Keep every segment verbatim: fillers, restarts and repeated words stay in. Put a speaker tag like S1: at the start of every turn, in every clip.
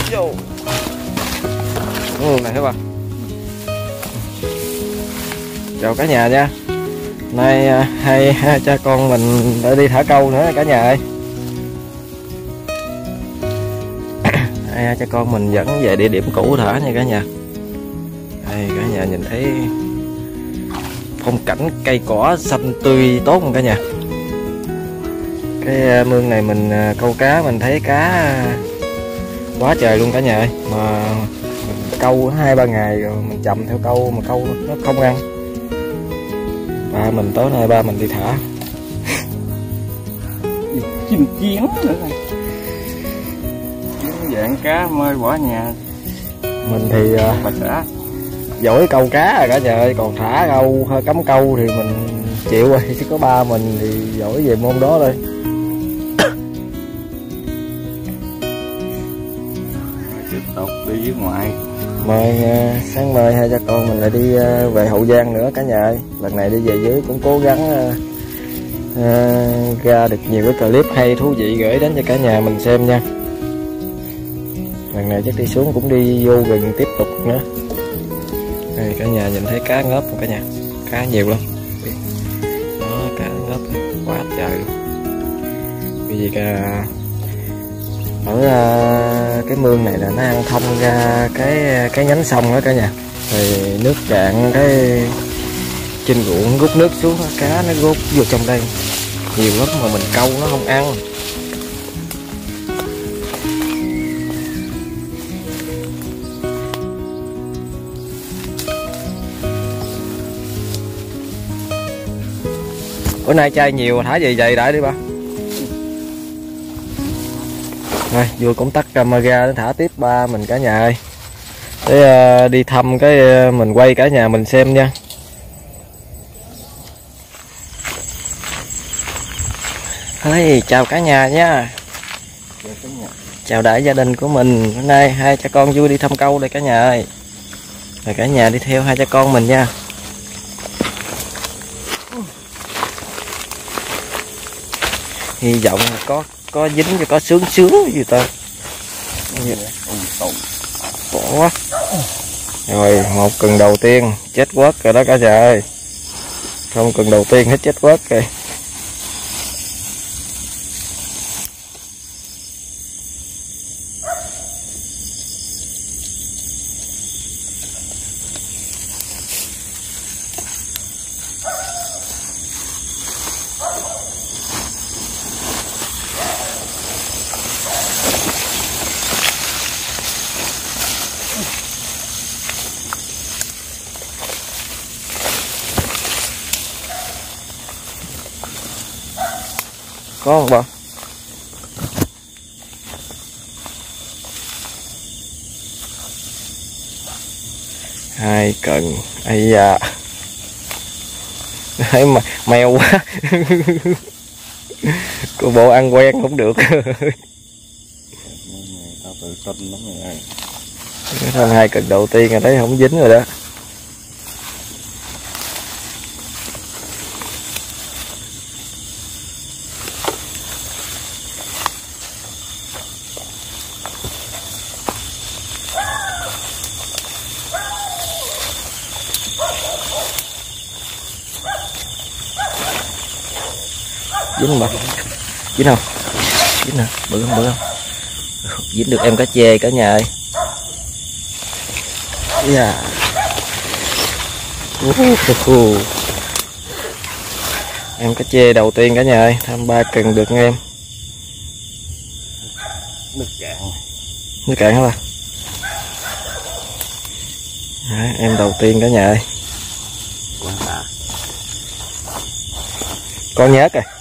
S1: Vô. Ừ, này thấy không? Chào cả nhà nha. Nay hai, hai cha con mình đã đi thả câu nữa cả nhà ơi. Hai cha con mình dẫn về địa điểm cũ thả nha cả nhà. Đây cả nhà nhìn thấy phong cảnh cây cỏ xanh tươi tốt không cả nhà. Cái mương này mình câu cá mình thấy cá quá trời luôn cả nhà ơi. Mà mình câu hai ba ngày rồi mình chậm theo câu mà câu nó không ăn. Ba mình tối nay ba mình đi thả chim chiến nữa này, dạng cá mơi bỏ nhà. Mình thì bà xã giỏi câu cá rồi cả nhà ơi, còn thả câu cắm câu thì mình chịu rồi, chứ có ba mình thì giỏi về môn đó thôi. Tiếp tục đi với ngoại. Mời sáng mời hai cha con mình lại đi về Hậu Giang nữa cả nhà ơi. Lần này đi về dưới cũng cố gắng uh, ra được nhiều cái clip hay thú vị gửi đến cho cả nhà mình xem nha. Lần này chắc đi xuống cũng đi vô rừng tiếp tục nữa. Đây, cả nhà nhìn thấy cá ngớp không cả nhà, cá nhiều lắm đó, cá ngớp quá trời luôn. Bởi vì cả ở uh, cái mương này là nó ăn thông ra cái cái nhánh sông đó cả nhà, thì nước cạn cái trên ruộng rút nước xuống, cá nó rút vô trong đây nhiều lắm mà mình câu nó không ăn. Bữa nay chai nhiều thả gì vậy đại đi ba. Rồi vừa cũng tắt camera để thả tiếp ba mình cả nhà ơi. Để uh, đi thăm cái uh, mình quay cả nhà mình xem nha. Hey, chào cả nhà nha. Chào, cả nhà. Chào đại gia đình của mình. Hôm nay hai cha con vui đi thăm câu đây cả nhà ơi. Rồi cả nhà đi theo hai cha con mình nha. Hy vọng là có có dính cho có sướng sướng gì ta. Bỏ quá. Rồi một cần đầu tiên chết quất rồi đó cả nhà ơi. Không cần đầu tiên hết chết quất rồi. Có không bà? Hai cần. Ây da. Thấy mà mèo quá. Cô bộ ăn quen không được. Thằng hai cần đầu tiên là thấy không dính rồi đó. Dính không bà? Dính không? Dính hả? Bự không? Bự không? Dính được em cá chê cả nhà ơi. Yeah. Uh, em cá chê đầu tiên cả nhà ơi. Thăm ba cần được nghe em. Nước cạn. Nước cạn hả bà? Đấy, em đầu tiên cả nhà ơi. Con nhớt rồi.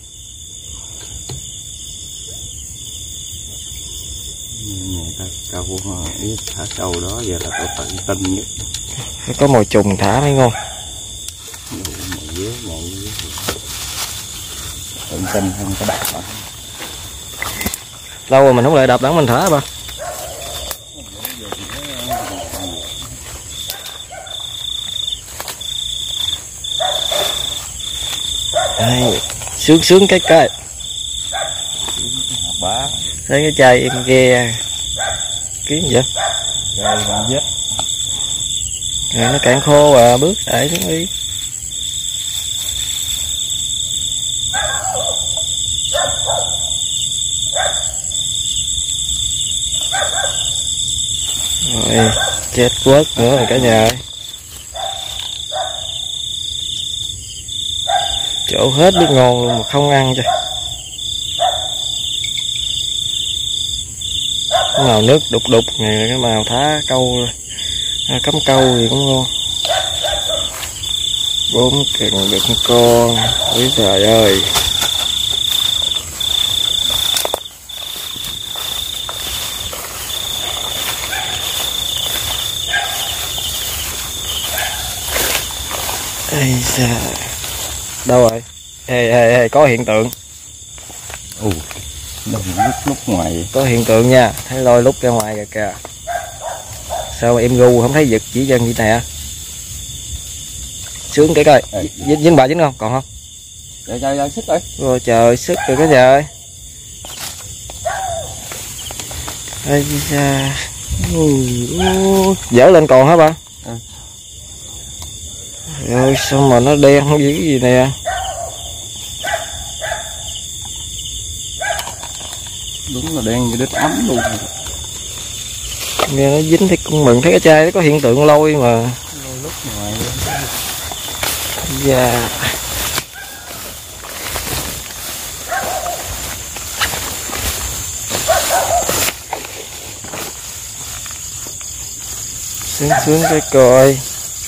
S1: Câu ít thả câu đó giờ là phải tận tinh nhất. Phải có mồi trùng thả mới ngon. Mồi dế, mồi dế. Tận tinh không có đạp hả? Lâu rồi mình không lại đạp đắng mình thả ba. Đây, sướng sướng cái cây. Thấy cái chai em ghe kiếm vậy?
S2: Rồi còn vết.
S1: Rồi nó cạn khô à, bước lại xuống đi. Rồi chết quất nữa rồi cả nhà ơi. Chỗ hết biết ngon luôn mà không ăn cho. Cái màu nước đục đục này, cái màu thá câu à, cắm câu gì cũng ngon. Bốn cần được con. Úi trời ơi. Ây da. Đâu rồi? Ê, ê, ê, có hiện tượng.
S2: Ồ, đồng lúc lúc ngoài.
S1: Có hiện tượng nha, thấy lôi lúc ra ngoài kìa kìa. Sao mà em gu không thấy giật chỉ chân gì nè. Sướng cái coi. Dính, dính bà dính không? Còn không?
S2: Trời trời trời, sức rồi.
S1: Rồi trời, sức rồi cái trời. Ây da. Dở lên còn hả ba?
S2: Ừ.
S1: Rồi sao mà nó đen dữ gì nè.
S2: Đúng là đen như đít ấm luôn.
S1: Nghe nó dính thì cũng mừng, thấy cái chai nó có hiện tượng lôi mà.
S2: Lôi lúc ngoài.
S1: Dạ. Sướng sướng cái coi.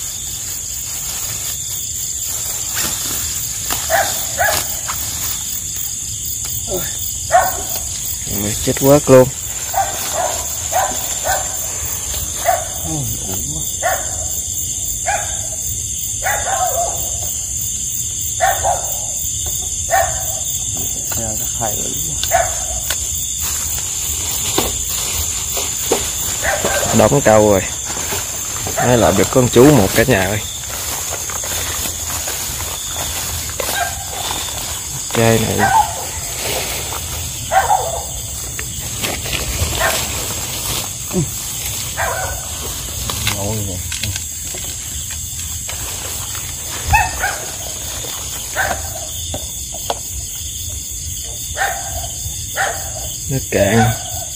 S1: Rồi chết quát luôn. Đóng câu rồi. Đây là được con chú một cả nhà ơi. Chai này
S2: ngồi nè.
S1: nước cạn.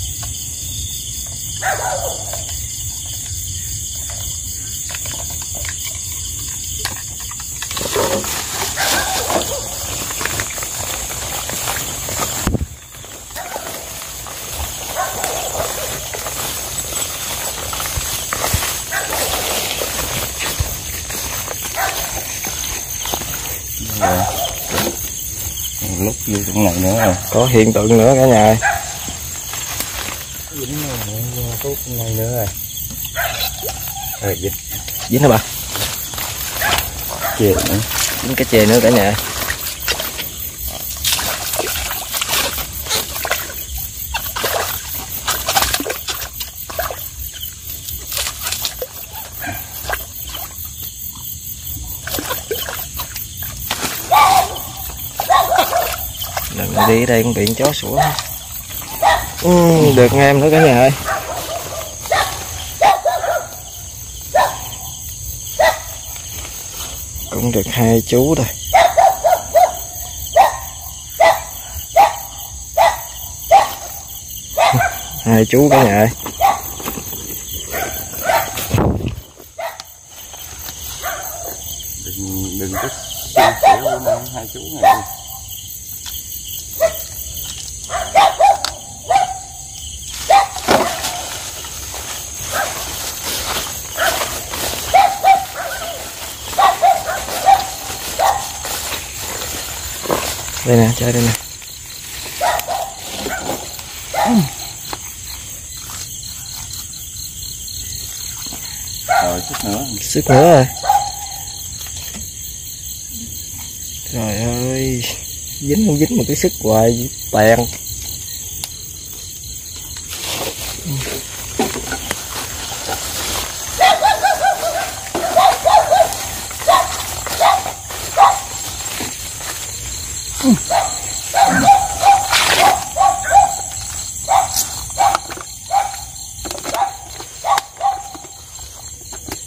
S2: Lúc vô trong này nữa rồi.
S1: Có hiện tượng nữa cả nhà ơi.
S2: Dính tốt này nữa rồi. Rồi dính.
S1: Dính hả bà?
S2: Chè nữa.
S1: Dính cái chè nữa cả nhà. Lần đi đây cũng bị chó sủa. Ừ, được nghe em nữa cả nhà ơi. Cũng được hai chú thôi. Hai chú cả nhà ơi.
S2: Đừng đừng có xỉu xỉu của hai chú này.
S1: Đây nè, chơi đây nè.
S2: Rồi sức nữa.
S1: Sức nữa rồi. Trời ơi, dính không dính một cái sức hoài tèn.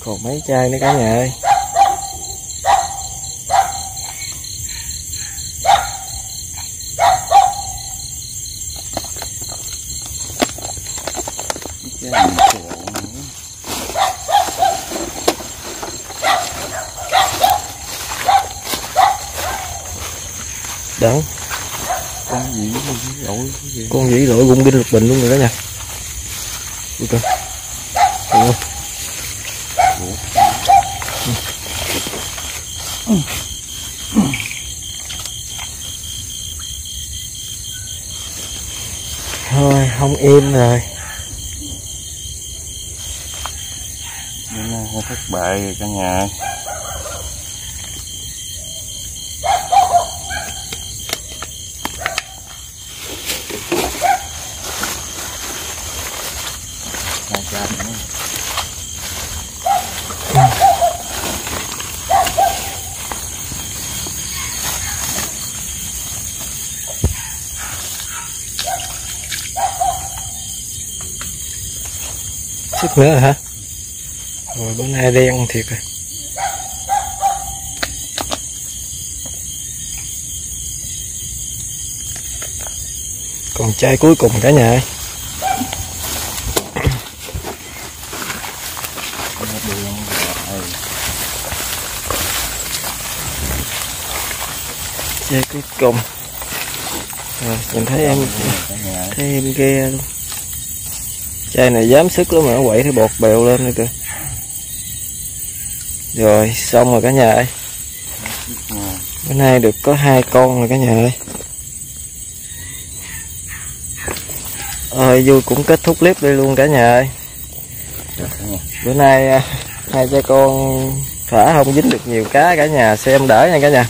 S1: Còn mấy chai nữa cả nhà ơi. Đắng.
S2: Con gì lỗi
S1: con gì lỗi gung đinh lục bình luôn rồi đó nha. Ui trời. Ủa. Thôi không im rồi.
S2: Nó thất bại rồi cả nhà. Hai trăm nữa.
S1: Sức nữa hả? Rồi bữa nay đen thiệt rồi. Còn chai cuối cùng cả nhà ơi. Chai cuối cùng. Rồi, nhìn thấy em thấy em ghe luôn. Chai này dám sức lắm mà nó quậy thấy bọt bèo lên nữa kìa. Rồi xong rồi cả nhà ơi. Bữa nay được có hai con rồi cả nhà ơi. Ơi vui cũng kết thúc clip đây luôn cả nhà ơi. Bữa nay hai cha con thả không dính được nhiều cá cả nhà, xem đỡ nha cả nhà.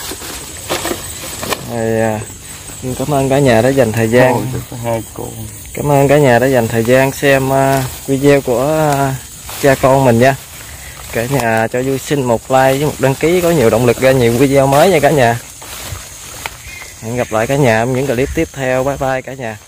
S1: Rồi, cảm ơn cả nhà đã dành thời gian.
S2: Ôi, hai con.
S1: Cảm ơn cả nhà đã dành thời gian xem video của cha con mình nha. Cả nhà cho vui xin một like với một đăng ký có nhiều động lực ra nhiều video mới nha cả nhà. Hẹn gặp lại cả nhà trong những clip tiếp theo. Bye bye cả nhà.